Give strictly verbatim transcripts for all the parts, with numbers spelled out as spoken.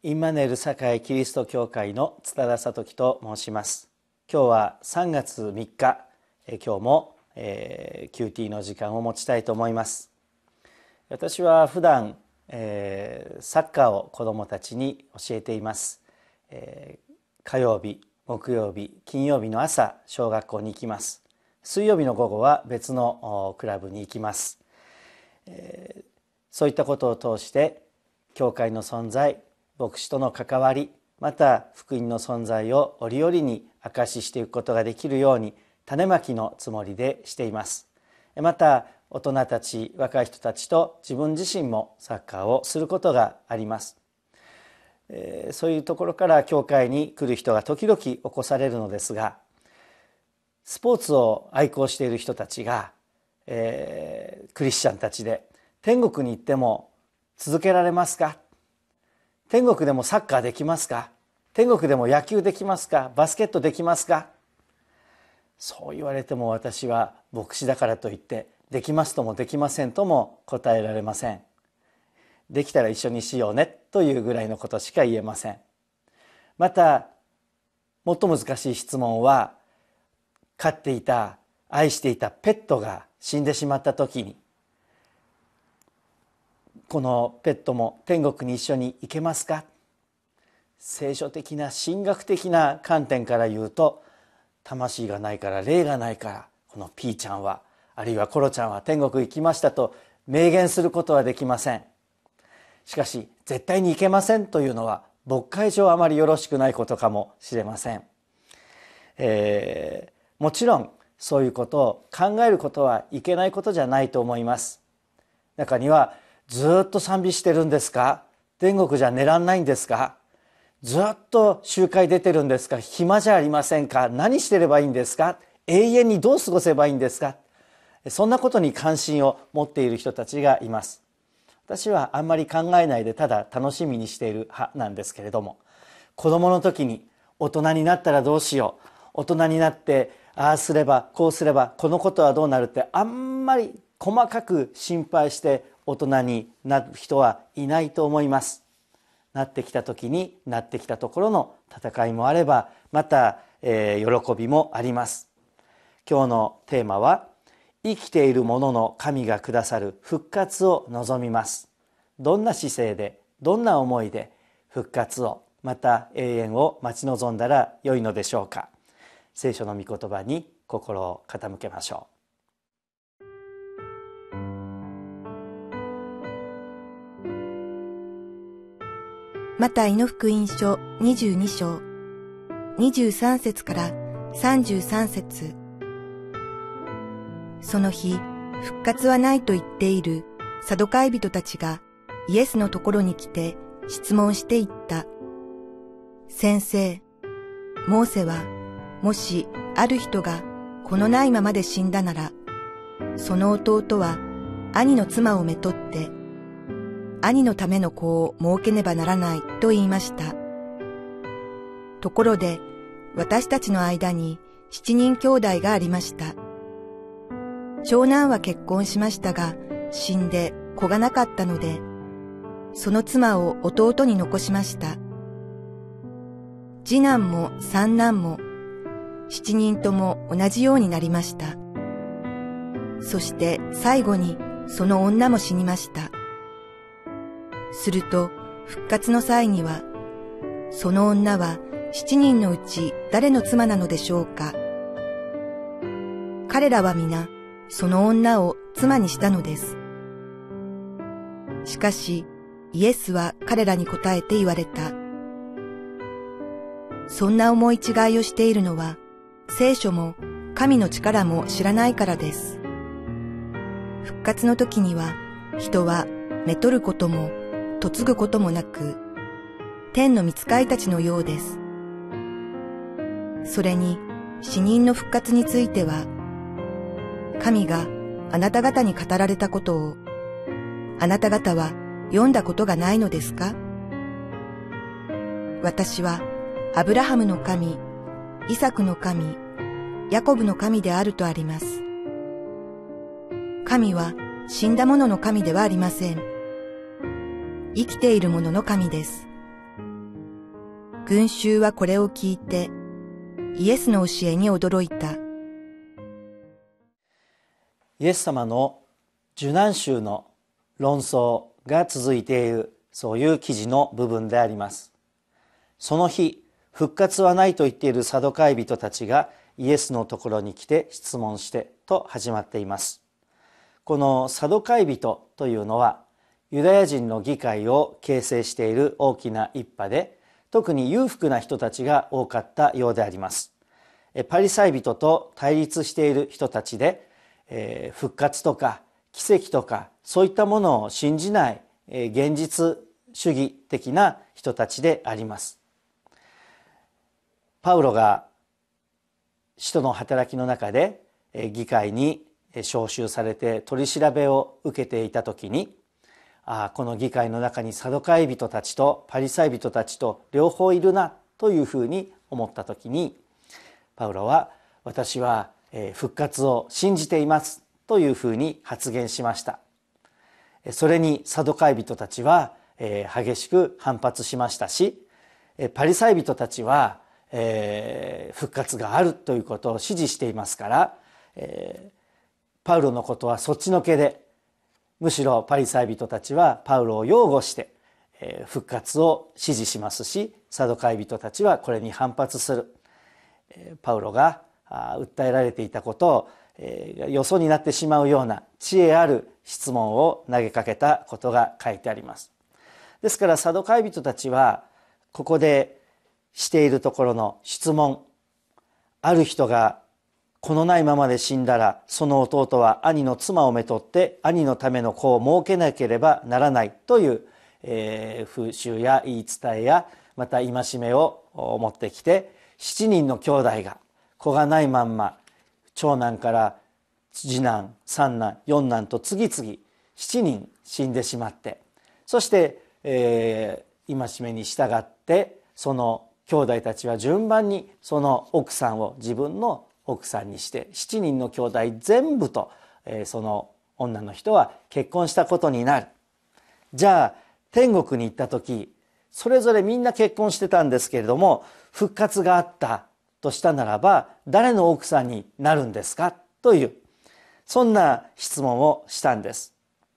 インマヌエル堺キリスト教会の津田聡樹と申します。今日はさんがつみっか、え今日も、えー、キューティー の時間を持ちたいと思います。私は普段、えー、サッカーを子どもたちに教えています。えー、火曜日、木曜日、金曜日の朝、小学校に行きます。水曜日の午後は別のクラブに行きます。えー、そういったことを通して教会の存在、牧師との関わり、また福音の存在を折々に証ししていくことができるように種まきのつもりでしています。また大人たち、若い人たちと自分自身もサッカーをすることがあります。えー、そういうところから教会に来る人が時々起こされるのですが、スポーツを愛好している人たちが、えー、クリスチャンたちで天国に行っても続けられますか？天国でもサッカーできますか？天国でも野球できますか？バスケットできますか？そう言われても私は牧師だからといってできますともできませんとも答えられません。できたら一緒にしようねというぐらいのことしか言えません。またもっと難しい質問は、飼っていた愛していたペットが死んでしまった時に、このペットも天国に一緒に行けますか？聖書的な神学的な観点から言うと、魂がないから霊がないからこのピーちゃんはあるいはコロちゃんは天国行きましたと明言することはできません。しかし絶対に行けませんというのは牧会上あまりよろしくないことかもしれません。えー、もちろんそういうことを考えることはいけないことじゃないと思います。中にはずっと賛美してるんですか？天国じゃ寝らんないんですか？ずっと集会出てるんですか？暇じゃありませんか？何してればいいんですか？永遠にどう過ごせばいいんですか？そんなことに関心を持っている人たちがいます。私はあんまり考えないでただ楽しみにしている派なんですけれども、子供の時に大人になったらどうしよう、大人になってああすればこうすればこのことはどうなるってあんまり細かく心配して大人になる人はいないと思います。なってきた時になってきたところの戦いもあれば、また、えー、喜びもあります。今日のテーマは、生きている者の神がくださる復活を望みます。どんな姿勢で、どんな思いで復活を、また永遠を待ち望んだらよいのでしょうか。聖書の御言葉に心を傾けましょう。 マタイの福音書にじゅうにしょうにじゅうさんせつからさんじゅうさんせつ。その日、復活はないと言っているサドカイ人たちがイエスのところに来て質問していった。先生、モーセはもしある人が子のないままで死んだなら、その弟は兄の妻をめとって兄のための子を設けねばならないと言いました。ところで私たちの間に七人兄弟がありました。長男は結婚しましたが死んで子がなかったので、その妻を弟に残しました。次男も三男も七人とも同じようになりました。そして最後にその女も死にました。すると復活の際には、その女は七人のうち誰の妻なのでしょうか。彼らは皆その女を妻にしたのです。しかしイエスは彼らに答えて言われた。そんな思い違いをしているのは、聖書も神の力も知らないからです。復活の時には人はめとることも嫁ぐこともなく、天の御使いたちのようです。それに死人の復活については、神があなた方に語られたことを、あなた方は読んだことがないのですか？私はアブラハムの神、イサクの神、ヤコブの神であるとあります。神は死んだ者の神ではありません。生きている者の神です。 群衆はこれを聞いて、イエスの教えに驚いた。 イエス様の受難週の論争が続いている、そういう記事の部分であります。その日、復活はないと言っているサドカイ人たちがイエスのところに来て質問してと始まっています。このサドカイ人というのはユダヤ人の議会を形成している大きな一派で、特に裕福な人たちが多かったようであります。パリサイ人と対立している人たちで、えー、復活とか奇跡とかそういったものを信じない、えー、現実主義的な人たちであります。パウロが使徒の働きの中で議会に招集されて取り調べを受けていた時に、ああこの議会の中にサドカイ人たちとパリサイ人たちと両方いるなというふうに思った時に、パウロは私は復活を信じていますというふうに発言しました。それにサドカイ人たちは激しく反発しましたし、パリサイ人たちはえー、復活があるということを支持していますから、えー、パウロのことはそっちのけで、むしろパリサイ人たちはパウロを擁護して、えー、復活を支持しますし、サドカイ人たちはこれに反発する。えー、パウロが訴えられていたことを、えー、よそになってしまうような知恵ある質問を投げかけたことが書いてあります。ですからサドカイ人たちはここでしているところの質問、ある人が子のないままで死んだら、その弟は兄の妻をめとって兄のための子を設けなければならないという、えー、風習や言い伝えやまた戒めを持ってきて、七人の兄弟が子がないまんま長男から次男、三男、四男と次々七人死んでしまって、そして、えー、戒めに従ってその兄弟たちは順番にその奥さんを自分の奥さんにして、七人の兄弟全部と、えー、その女の人は結婚したことになる。じゃあ天国に行った時、それぞれみんな結婚してたんですけれども、復活があったとしたならば誰の奥さんになるんですかという、そんな質問をしたんです。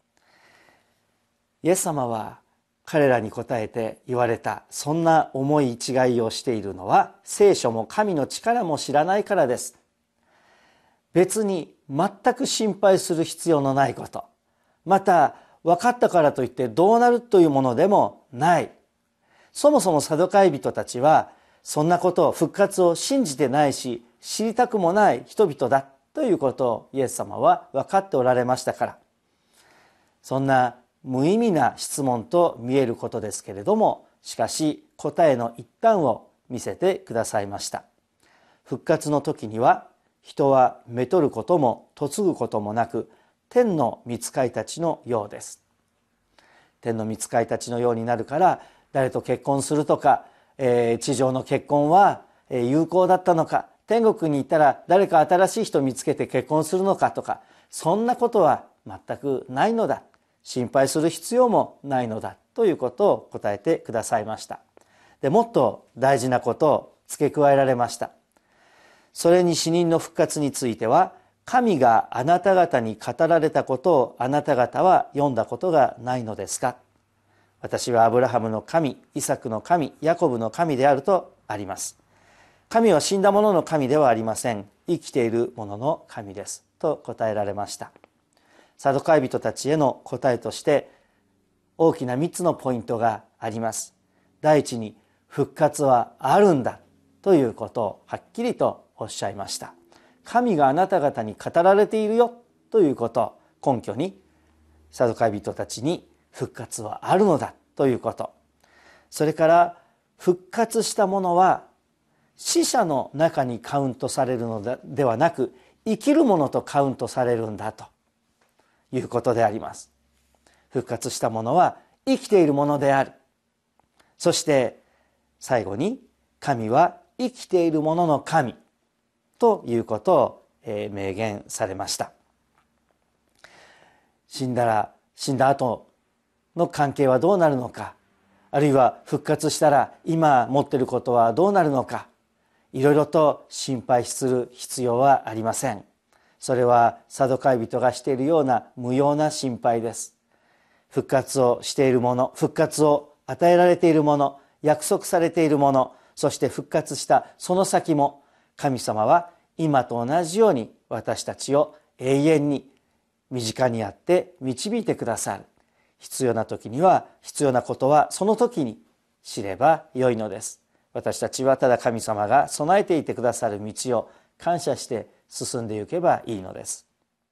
イエス様は彼らに答えて言われた。そんな重い違いをしているのは聖書も神の力も知らないからです。別に全く心配する必要のないこと、また分かったからといってどうなるというものでもない。そもそもサドカイ人たちはそんなことを、復活を信じてないし知りたくもない人々だということをイエス様は分かっておられましたから、そんな無意味な質問と見えることですけれども、しかし答えの一端を見せてくださいました。復活の時には人はめとることも嫁ぐこともなく、天の御使いたちのようです。天の御使いたちのようになるから、誰と結婚するとか、えー、地上の結婚は有効だったのか、天国に行ったら誰か新しい人を見つけて結婚するのかとか、そんなことは全くないのだ、心配する必要もないのだということを答えてくださいました。でもっと大事なことを付け加えられました。それに死人の復活については、神があなた方に語られたことをあなた方は読んだことがないのですか。私はアブラハムの神、イサクの神、ヤコブの神であるとあります。神は死んだ者の神ではありません。生きている者の神ですと答えられました。サドカイ人たちへの答えとして大きなみっつのポイントがあります。第一に、復活はあるんだということをはっきりとおっしゃいました。神があなた方に語られているよということを根拠に、サドカイ人たちに復活はあるのだということ、それから復活したものは死者の中にカウントされるのではなく、生きるものとカウントされるんだということであります。復活したものは生きているものである。そして最後に、神は生きているものの神ということを明言されました。死んだら死んだ後の関係はどうなるのか、 あるいは復活したら今持っていることはどうなるのか、いろいろと心配する必要はありません。それはサドカイ人がしているような無用な心配です。復活をしているもの、復活を与えられているもの、約束されているもの、そして復活したその先も、神様は今と同じように私たちを永遠に身近にあって導いてくださる。必要な時には、必要なことはその時に知ればよいのです。私たちはただ神様が備えていてくださる道を感謝して進んでいけばいいのです。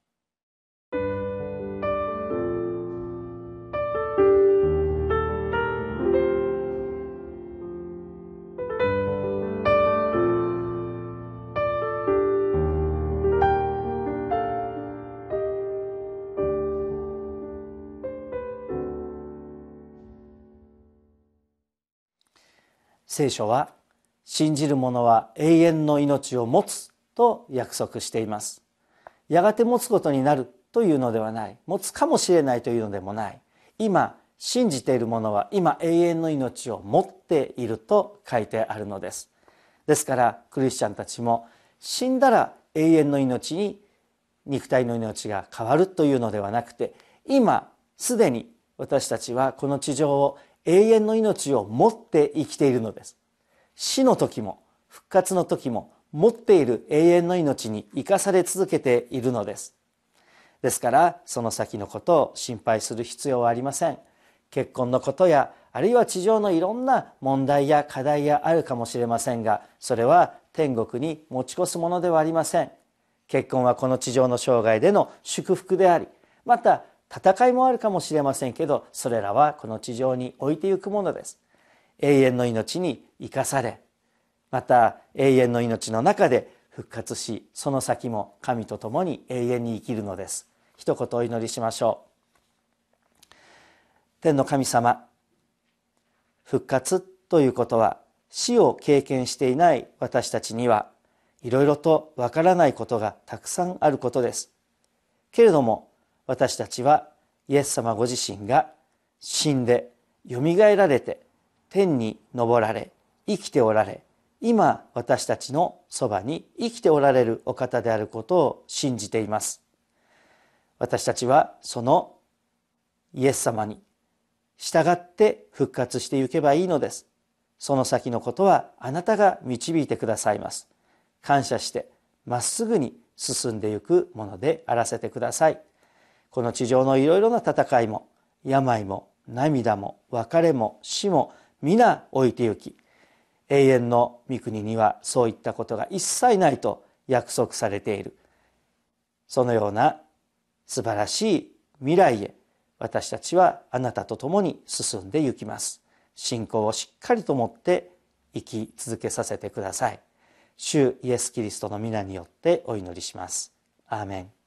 聖書は信じる者は永遠の命を持つと約束しています。やがて持つことになるというのではない、持つかもしれないというのでもない、今信じている者は今永遠の命を持っていると書いてあるのです。ですからクリスチャンたちも死んだら永遠の命に肉体の命が変わるというのではなくて、今すでに私たちはこの地上を永遠の命を持って生きているのです。死の時も復活の時も持っている永遠の命に生かされ続けているのです。ですからその先のことを心配する必要はありません。結婚のことやあるいは地上のいろんな問題や課題があるかもしれませんが、それは天国に持ち越すものではありません。結婚はこの地上の生涯での祝福であり、また戦いもあるかもしれませんけど、それらはこの地上に置いてゆくものです。永遠の命に生かされ、また永遠の命の中で復活し、その先も神と共に永遠に生きるのです。一言お祈りしましょう。天の神様、復活ということは死を経験していない私たちにはいろいろとわからないことがたくさんあることです。けれども私たちはイエス様ご自身が死んでよみがえられて天に昇られ生きておられ、今私たちのそばに生きておられるお方であることを信じています。私たちはそのイエス様に従って復活していけばいいのです。その先のことはあなたが導いてくださいます。感謝してまっすぐに進んでいくものであらせてください。この地上のいろいろな戦いも病も涙も別れも死も皆置いてゆき、永遠の御国にはそういったことが一切ないと約束されている。そのような素晴らしい未来へ私たちはあなたと共に進んでゆきます。信仰をしっかりと持って生き続けさせてください。主イエスキリストの皆によってお祈りします。アーメン。